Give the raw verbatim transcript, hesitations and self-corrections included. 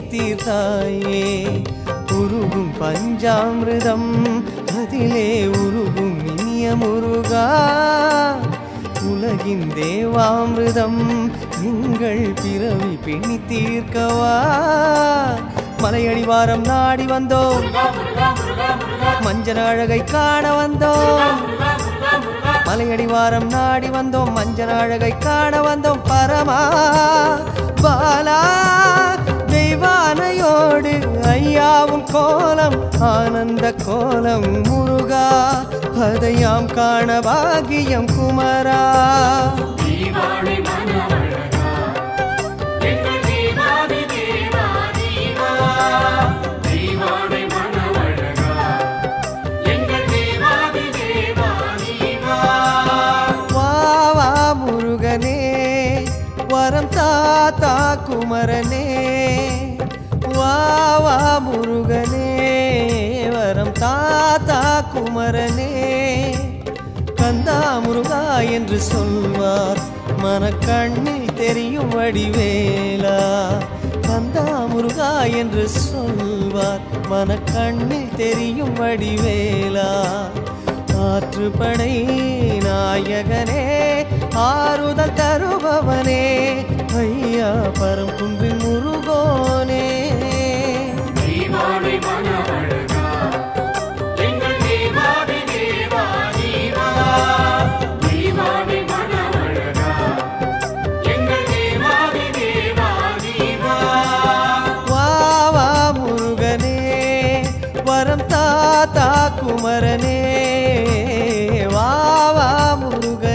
தீர்த்தாயே உருகும் பஞ்சாமிர்தம் அதிலே உருகும் இனிய முருகா உலகின் தேவாமிர்தம் எங்கள் பிறவி பிணி தீர்க்கவா மலையடிவாரம் நாடி வந்தோம் மஞ்சள் அழகை காண வந்தோம் மலையடிவாரம் நாடி வந்தோம் மஞ்சள் அழகை காண வந்தோம் பரமா பாலா தெய்வானையோடு ஐயாவும் கோலம் ஆனந்த கோலம் முருகா அதையாம் காண பாகியம் குமரா வரம் தாத்தா குமரனே வாவா முருகனே வரம் தாத்தா குமரனே கந்தா முருகா என்று சொல்வார் மனக்கண்ணில் தெரியும் வடிவேலா கந்தா முருகா என்று சொல்வார் மனக்கண்ணில் தெரியும் வடிவேலா ஆற்றுப்படை நாயகனே ஆறுதல் தருபவனே ஐயா பரம் குன்றின் முருகோனே வாவா முருகனே வரம் தாத்தா குமரனே வாவா முருகனே